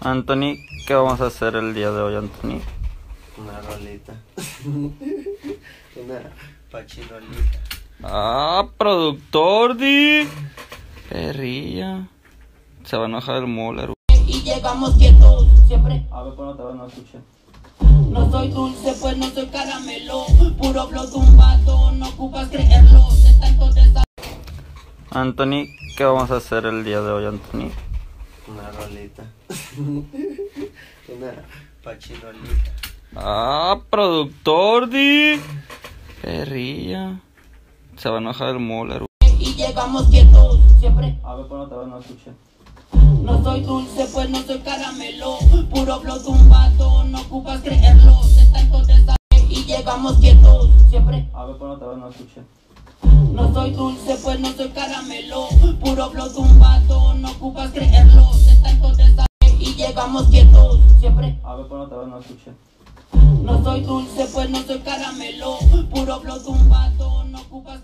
Anthony, ¿qué vamos a hacer el día de hoy, Anthony? Una rolita. Una pachirolita. Ah, productor, di. Perrilla. Se va a enojar el Muller. Y llegamos quietos, siempre. A ver, ponte, no escuché. No soy dulce, pues no soy caramelo. Puro flow tumbado, no ocupas creerlo. De tanto Anthony, ¿qué vamos a hacer el día de hoy, Anthony? Una rolita. Una pachirolita. Ah, productor, di. Perrilla. Se va a enojar el Muller. y llegamos quietos, siempre. A ver, ponte, no escuché. No soy dulce, pues no soy caramelo. Puro flow tumbado, no ocupas creerlo. De tanto y llegamos quietos, siempre. A ver, ponte, no escuché. No soy dulce, pues no soy caramelo. Puro flow tumbado, no ocupas creerlo. De tanto y llegamos quietos, siempre. A ver, ponte, no escuché. No soy dulce, pues no soy caramelo. Puro flow tumbado, no ocupas